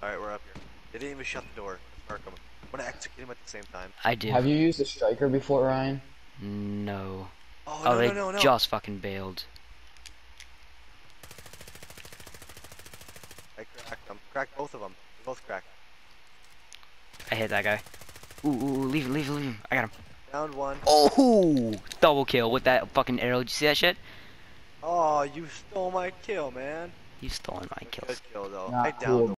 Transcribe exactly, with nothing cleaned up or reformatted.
Alright, we're up here. They didn't even shut the door. Mark them. I'm gonna execute them at the same time. I do. Have you used a striker before, Ryan? No. Oh, Oh, no, no, they no, no. just fucking bailed. I cracked them. Cracked both of them. They both cracked. I hit that guy. Ooh, ooh, ooh, leave him, leave him, leave him. I got him. Downed one. Oh, double kill with that fucking arrow. Did you see that shit? Oh, you stole my kill, man. You stolen my Good kills. kill, though. Not I downed cool. him.